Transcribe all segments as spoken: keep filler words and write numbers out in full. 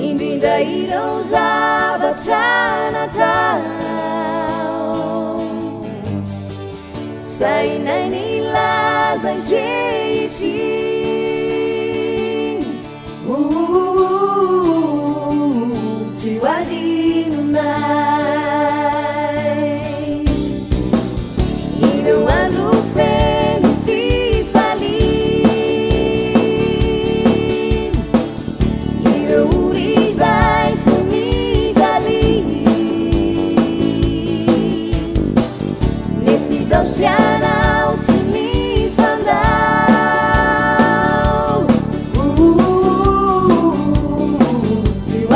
indrindra ireo zavatra natao sainay nilaza ankehitriny tsy ho adinonay ireo andro feno fifaliny ireo ora izay tonijaliny nefa izao sianao tsy mifandao tsy ho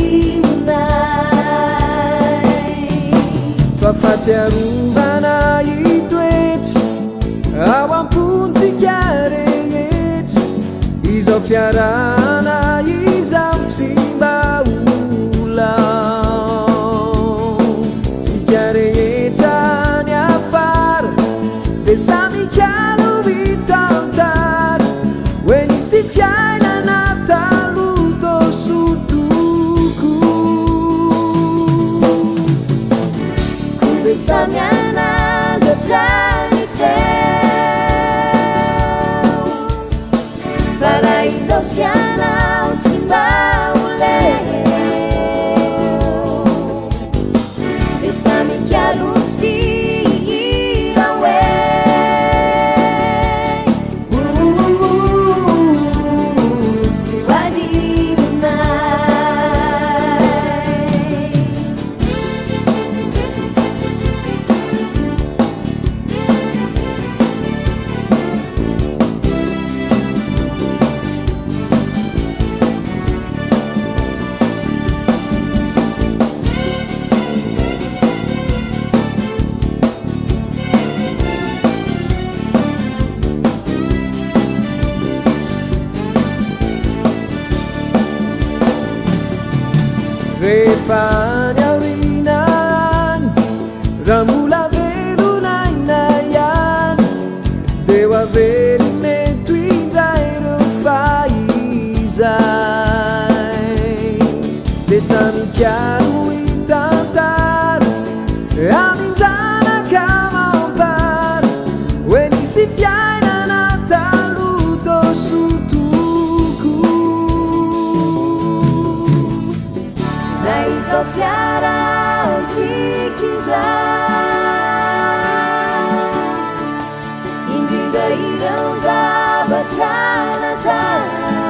adinonay fa fahatsiarovana itoetry ao ampontsika rehetra izao fiarana izao tsy mba olao sika rehetra ny afara de samy kalo hitantara hoe nisy fiainana taloto sotoko kumbe samy anandratrany feo fa raha izao sianao tsy mba ho leo de samy kialo sy hira hoe tsy ho adinonay rehefa ny aorinan raha mbola velon'aina ihany deo avely mety indray ireo faizay de samy kialo hitantara aminjanaka mampara hoe nisy fiainana taloto sotoko na izao fiarantsika izao indrindra ireo zavatra natao